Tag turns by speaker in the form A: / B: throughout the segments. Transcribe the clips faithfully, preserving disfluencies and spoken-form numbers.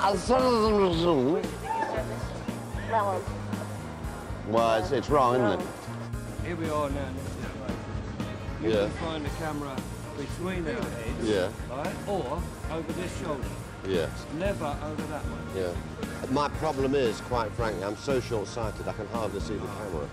A: That one.
B: Well, it's, it's wrong, isn't it?
C: Here we are now in this situation. You
B: Yeah.
C: can find the camera between our heads,
B: Yeah.
C: right, or over this shoulder.
B: Yeah.
C: Never over that one.
B: Yeah. My problem is, quite frankly, I'm so short-sighted I can hardly see the camera.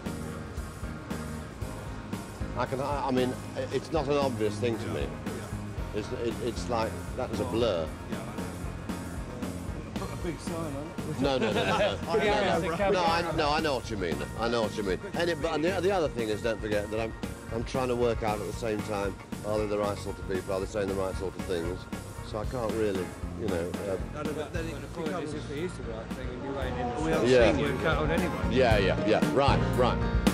B: I can, I, I mean, it's not an obvious thing to me. It's, it, it's like, that was a blur.
C: Put a big sign on it.
B: No, no, no, no. No,
C: Yeah,
B: no, no, no, I, no, I know what you mean. I know what you mean. And, it, but, and the, the other thing is, don't forget that I'm, I'm trying to work out at the same time, are they the right sort of people, are they saying the right sort of things? So I can't really, you know... Uh,
C: No, no, but then it the point is, if it is the right thing and you ain't in the
B: Yeah.
C: shot, you cut on anyway.
B: yeah, yeah, yeah. Right, right.